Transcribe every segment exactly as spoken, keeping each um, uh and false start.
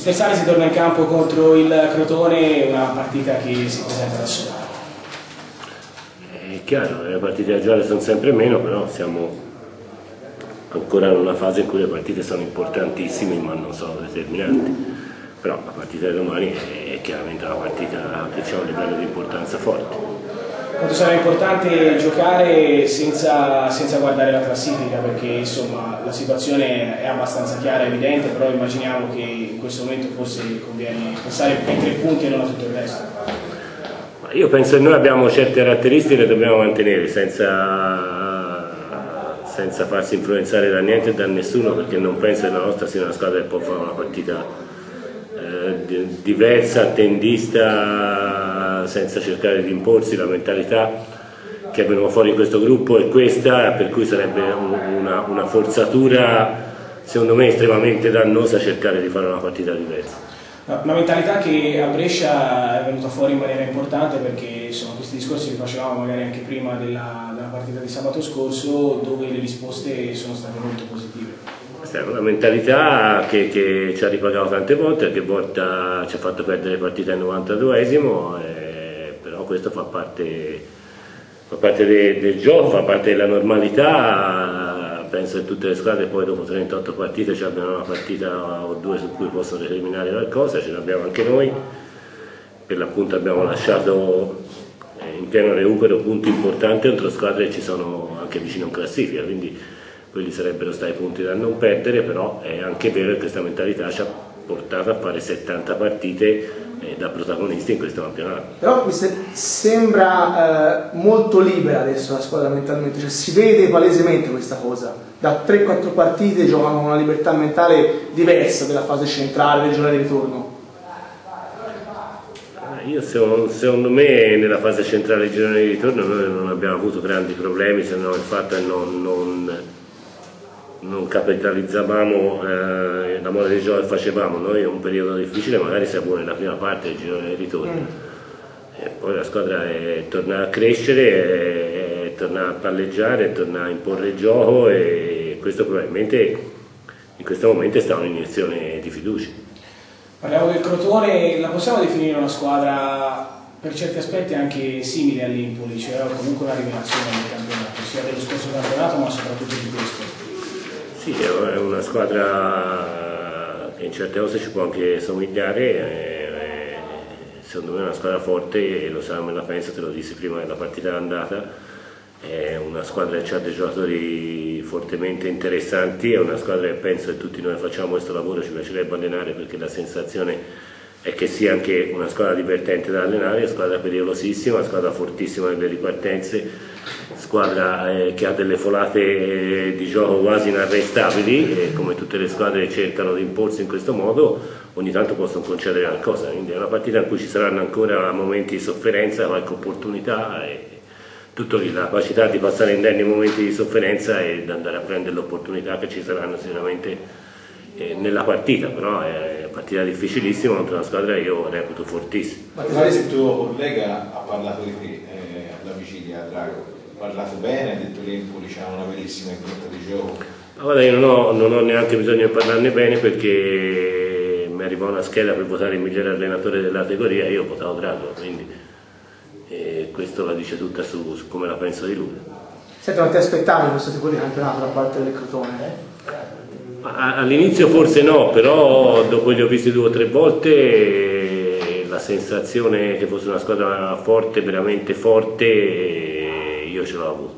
Mister Sali si torna in campo contro il Crotone, una partita che si presenta da sola. È chiaro, le partite da giocare sono sempre meno, però siamo ancora in una fase in cui le partite sono importantissime ma non sono determinanti. Però la partita di domani è chiaramente una partita che ha un livello di importanza forte. Quanto sarà importante giocare senza, senza guardare la classifica, perché insomma la situazione è abbastanza chiara, evidente, però immaginiamo che in questo momento forse conviene pensare ai tre punti e non a tutto il resto. Io penso che noi abbiamo certe caratteristiche che dobbiamo mantenere senza, senza farsi influenzare da niente e da nessuno, perché non penso che la nostra sia una squadra che può fare una partita eh, diversa, attendista, senza cercare di imporsi. La mentalità che è venuta fuori in questo gruppo è questa, per cui sarebbe una, una forzatura secondo me estremamente dannosa cercare di fare una partita diversa. Una mentalità che a Brescia è venuta fuori in maniera importante, perché insomma, questi discorsi li facevamo magari anche prima della, della partita di sabato scorso, dove le risposte sono state molto positive. Questa è una mentalità che, che ci ha ripagato tante volte, che volta ci ha fatto perdere partita al novantaduesimo, eh, però questo fa parte, fa parte de, del gioco, fa parte della normalità. Penso che tutte le squadre poi dopo trentotto partite ci abbiano una partita o due su cui possono determinare qualcosa, ce l'abbiamo anche noi. Per l'appunto abbiamo lasciato in pieno recupero punti importanti contro squadre che ci sono anche vicino in classifica, quindi quelli sarebbero stati punti da non perdere, però è anche vero che questa mentalità ci ha portato a fare settanta partite eh, da protagonisti in questo campionato. Però mi sembra eh, molto libera adesso la squadra mentalmente, cioè si vede palesemente questa cosa. Da tre quattro partite giocano con una libertà mentale diversa della fase centrale, del girone di ritorno. Io secondo me nella fase centrale del girone di ritorno noi non abbiamo avuto grandi problemi, se no il fatto è non, non, non capitalizzavamo eh, la mole di gioco che facevamo. Noi in un periodo difficile magari siamo nella prima parte del girone di ritorno, mm. e poi la squadra è tornata a crescere, è tornata a palleggiare, è tornata a imporre il gioco, e questo probabilmente in questo momento è stata un'iniezione di fiducia. Parliamo del Crotone, la possiamo definire una squadra per certi aspetti anche simile all'Empoli, cioè comunque una rivelazione del campionato, sia dello scorso campionato ma soprattutto di questo. Sì, è una squadra che in certe cose ci può anche somigliare, è, secondo me è una squadra forte, e lo sa, me la penso, te lo dissi prima della partita d'andata. È una squadra che ha dei giocatori fortemente interessanti, è una squadra che penso che tutti noi facciamo questo lavoro, ci piacerebbe allenare, perché la sensazione è che sia anche una squadra divertente da allenare, una squadra pericolosissima, una squadra fortissima nelle ripartenze, squadra eh, che ha delle folate eh, di gioco quasi inarrestabili, e come tutte le squadre che cercano di imporsi in questo modo ogni tanto possono concedere qualcosa, quindi è una partita in cui ci saranno ancora momenti di sofferenza, qualche opportunità, e tutto lì, la capacità di passare indenni momenti di sofferenza e di andare a prendere le opportunità che ci saranno sicuramente eh, nella partita, però è una partita difficilissima contro una squadra che io reputo fortissima. Ma il tuo collega ha parlato di te eh, alla vigilia a Drago, ha parlato bene, ha detto che l'Empoli c'ha una bellissima impronta di gioco. Ma guarda, io non ho, non ho neanche bisogno di parlarne bene, perché mi arrivò una scheda per votare il migliore allenatore della categoria e io ho votato Drago, quindi e questo la dice tutta su, su come la penso di lui. Senti, non ti aspettavi questo tipo di campionato da parte del Crotone? All'inizio forse no, però dopo li ho visti due o tre volte la sensazione che fosse una squadra forte, veramente forte, io ce l'ho avuto.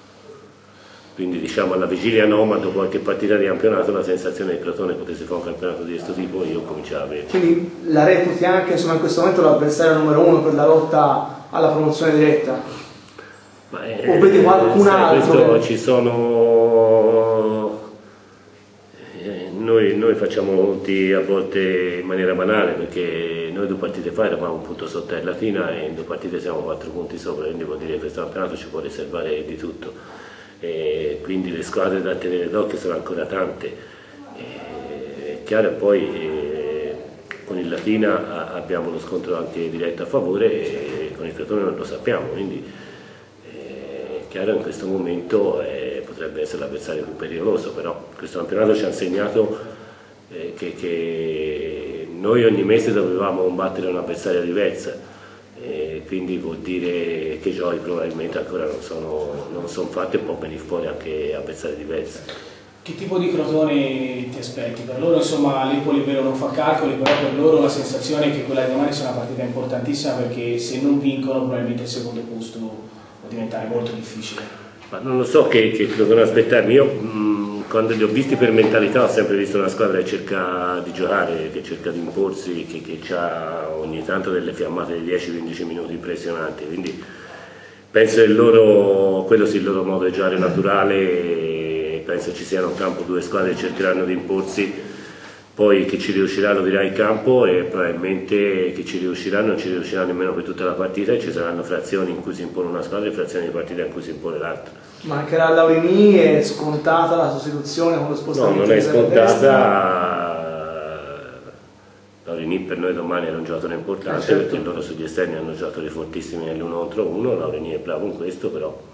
Quindi diciamo alla vigilia no, ma dopo qualche partita di campionato la sensazione che il Crotone potesse fare un campionato di questo tipo io cominciavo a avere. Quindi la reputi anche insomma, in questo momento l'avversario numero uno per la lotta alla promozione diretta? Ma è, o vedi qualcun altro? Questo ci sono... Eh, noi, noi facciamo conti a volte in maniera banale, perché noi due partite fa eravamo un punto sotto il Latina e in due partite siamo quattro punti sopra, quindi vuol dire che questo campionato ci può riservare di tutto. E quindi le squadre da tenere d'occhio sono ancora tante. E, è chiaro, poi eh, con il Latina a, abbiamo lo scontro anche diretto a favore, e con il Crotone non lo sappiamo, quindi eh, è chiaro che in questo momento eh, potrebbe essere l'avversario più pericoloso, però questo campionato ci ha insegnato eh, che, che noi ogni mese dovevamo combattere un'avversaria diversa, e quindi vuol dire che i giochi probabilmente ancora non sono, non sono fatti e può venire fuori anche avversari diversi. Che tipo di Crotone ti aspetti? Per loro insomma l'Empoli è vero non fa calcoli, però per loro la sensazione è che quella di domani sia una partita importantissima, perché se non vincono probabilmente il secondo posto può diventare molto difficile. Ma non lo so che, che Crotone aspettarmi, io mh, quando li ho visti per mentalità ho sempre visto una squadra che cerca di giocare, che cerca di imporsi, che, che ha ogni tanto delle fiammate di dieci quindici minuti impressionanti, quindi penso che loro, quello sia il loro modo di giocare naturale. Penso ci siano in campo due squadre che cercheranno di imporsi, poi chi ci riuscirà lo dirà in campo, e probabilmente chi ci riuscirà non ci riuscirà nemmeno per tutta la partita, e ci saranno frazioni in cui si impone una squadra e frazioni di partita in cui si impone l'altra. Mancherà Laurini, è scontata la sostituzione con lo spostamento? No, non è scontata. Laurini per noi domani era un giocatore importante, eh certo, perché loro sugli esterni hanno giocatori fortissimi nell'uno contro uno. Laurini è bravo in questo, però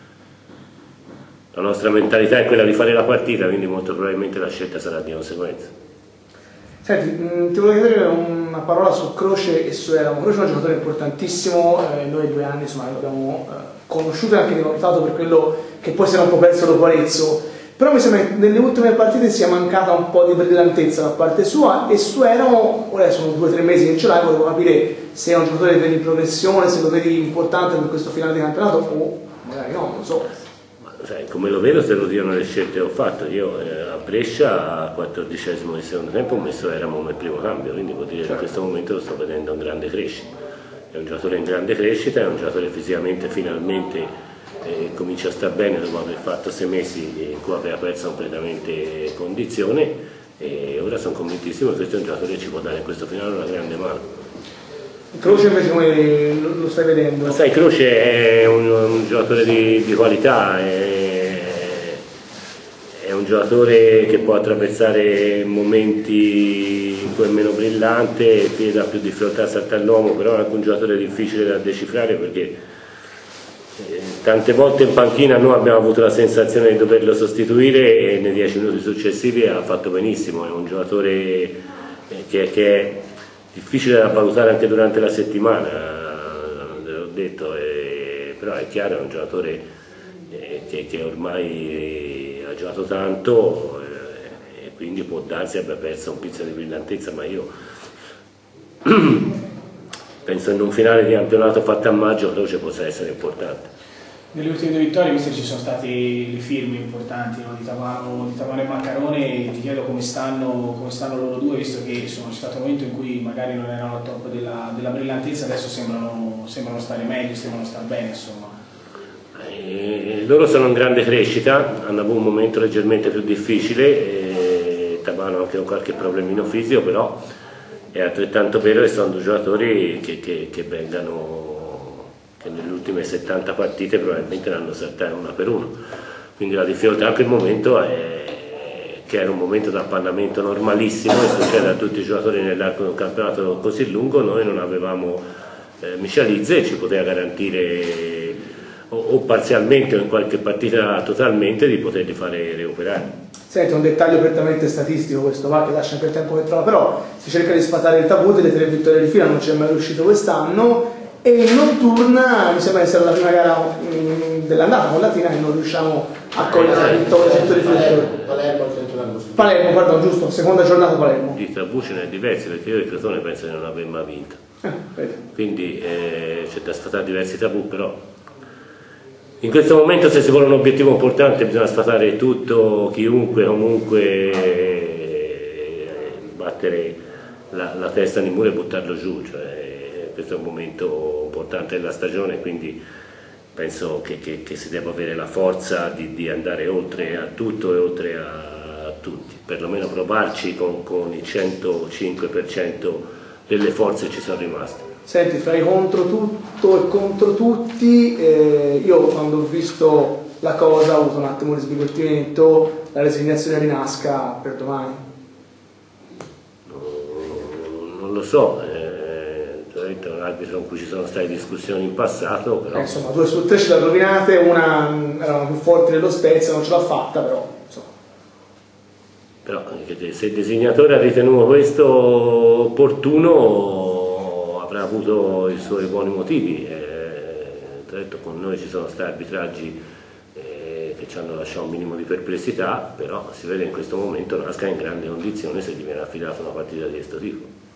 la nostra mentalità è quella di fare la partita, quindi molto probabilmente la scelta sarà di conseguenza. Senti, ti volevo chiedere una parola su Croce e su Eramo. Croce è un giocatore importantissimo, eh, noi due anni insomma l'abbiamo eh, conosciuto e anche rivalutato per quello che poi si era un po' perso dopo Arezzo, però mi sembra che nelle ultime partite sia mancata un po' di brillantezza da parte sua, e su Eramo, ora sono due o tre mesi che ce l'hai, volevo capire se è un giocatore che vedi in progressione, se lo vedi importante per questo finale di campionato o magari no, non so. Sai, come lo vedo se lo dicono le scelte che ho fatto. Io eh, a Brescia, al quattordicesimo di secondo tempo, ho messo Eramo come primo cambio, quindi vuol dire che in questo momento lo sto vedendo in grande crescita. È un giocatore in grande crescita, è un giocatore fisicamente finalmente eh, comincia a stare bene dopo aver fatto sei mesi in cui aveva perso completamente condizione, e ora sono convintissimo che questo è un giocatore che ci può dare in questo finale una grande mano. Croce invece come lo stai vedendo? Ma sai, Croce è un, un giocatore di, di qualità, è, è un giocatore che può attraversare momenti in cui è meno brillante, che dà più difficoltà a saltare all'uomo, però è anche un giocatore difficile da decifrare, perché eh, tante volte in panchina noi abbiamo avuto la sensazione di doverlo sostituire, e nei dieci minuti successivi ha fatto benissimo. È un giocatore eh, che, che è difficile da valutare anche durante la settimana, te l'ho detto, eh, però è chiaro, è un giocatore eh, che, che ormai ha giocato tanto eh, e quindi può darsi abbia perso un pizzo di brillantezza, ma io penso in un finale di campionato fatto a maggio Croce possa essere importante. Nelle ultime due vittorie, visto che ci sono stati le firme importanti, no? di, Tamano, di Tamano e Maccarone, ti chiedo come stanno, come stanno loro due, visto che insomma, c'è stato un momento in cui magari non erano al top della, della brillantezza, adesso sembrano, sembrano stare meglio, sembrano stare bene. Insomma. Eh, loro sono in grande crescita, hanno avuto un momento leggermente più difficile, eh, Tamano anche con qualche problemino fisico, però è altrettanto vero che sono due giocatori che, che, che vengano, che nelle ultime settanta partite probabilmente ne hanno saltate una per uno, quindi la difficoltà in quel momento è che era un momento di appannamento normalissimo, e succede a tutti i giocatori nell'arco di un campionato così lungo. Noi non avevamo eh, Micializze e ci poteva garantire o, o parzialmente o in qualche partita totalmente di poterli fare recuperare. Senti, un dettaglio prettamente statistico questo, va, che lascia anche il tempo che trova, però si cerca di sfatare il tabù delle tre vittorie di fila, non ci è mai riuscito quest'anno. E in notturna mi sembra essere la prima gara dell'andata con Latina che non riusciamo a cogliere la vittoria sotto riflettore. Palermo al centro d'Angus. Palermo, pardon, giusto, seconda giornata Palermo. Di tabù ce n'è diversi, perché io il Crotone penso che non abbia mai vinto. Eh, Quindi eh, c'è da sfatare diversi tabù, però in questo momento se si vuole un obiettivo importante bisogna sfatare tutto, chiunque, comunque, eh, battere la, la testa nel muro e buttarlo giù. Cioè, questo è un momento importante della stagione, quindi penso che, che, che si debba avere la forza di, di andare oltre a tutto e oltre a, a tutti, perlomeno provarci con, con il centocinque per cento delle forze che ci sono rimaste. Senti, fra i contro tutto e contro tutti, eh, io quando ho visto la cosa ho avuto un attimo di sbigottimento, la resignazione rinasca per domani. Non, non lo so. Eh, è un arbitro con cui ci sono state discussioni in passato, però eh, insomma due su tre ce l'ha rovinate, una erano più forti dello Spezia, non ce l'ha fatta, però insomma. Però se il disegnatore ha ritenuto questo opportuno avrà avuto i suoi buoni motivi. Eh, tra l'altro con noi ci sono stati arbitraggi eh, che ci hanno lasciato un minimo di perplessità, però si vede in questo momento Nasca è in grande condizione se gli viene affidata una partita di questo tipo.